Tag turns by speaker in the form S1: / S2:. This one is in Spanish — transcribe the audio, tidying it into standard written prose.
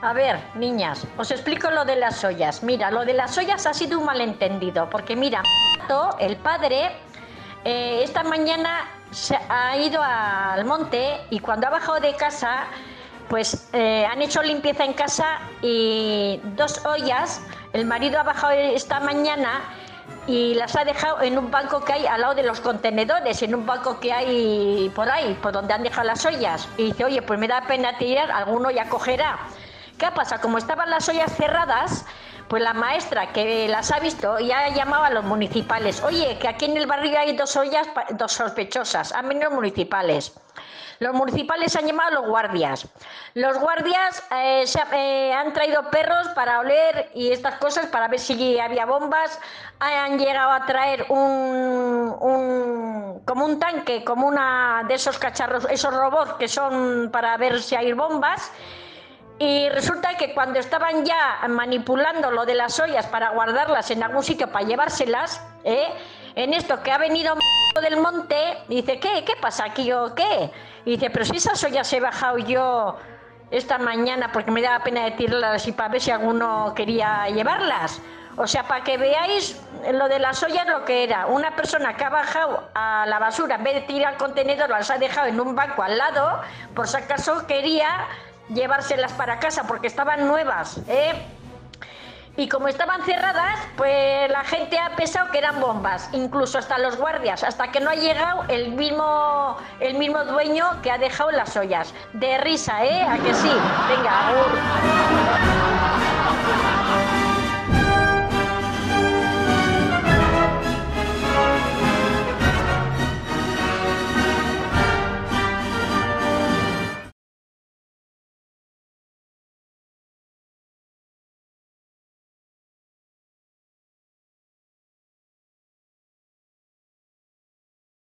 S1: A ver, niñas, os explico lo de las ollas. Mira, lo de las ollas ha sido un malentendido, porque mira, el padre esta mañana se ha ido al monte y cuando ha bajado de casa, pues han hecho limpieza en casa y 2 ollas, el marido ha bajado esta mañana y las ha dejado en un banco que hay al lado de los contenedores, en un banco que hay por ahí, por donde han dejado las ollas. Y dice, oye, pues me da pena tirar, alguno ya cogerá. ¿Qué pasa? Como estaban las ollas cerradas, pues la maestra que las ha visto ya llamaba a los municipales. Oye, que aquí en el barrio hay 2 ollas, 2 sospechosas. Han venido los municipales. Los municipales han llamado a los guardias. Los guardias han traído perros para oler y estas cosas para ver si había bombas. Han llegado a traer como un tanque, como una de esos cacharros, esos robots que son para ver si hay bombas. Y resulta que cuando estaban ya manipulando lo de las ollas para guardarlas en algún sitio para llevárselas, en esto que ha venido del monte, dice, ¿qué pasa aquí? Yo, ¿qué? Y dice, pero si esas ollas he bajado yo esta mañana porque me daba pena de tirarlas y para ver si alguno quería llevarlas. O sea, para que veáis lo de las ollas lo que era. Una persona que ha bajado a la basura, en vez de tirar al contenedor, las ha dejado en un banco al lado, por si acaso quería llevárselas para casa porque estaban nuevas, y como estaban cerradas, pues la gente ha pensado que eran bombas, incluso hasta los guardias, hasta que no ha llegado el mismo dueño que ha dejado las ollas. De risa, ¿A que sí? Venga, agur.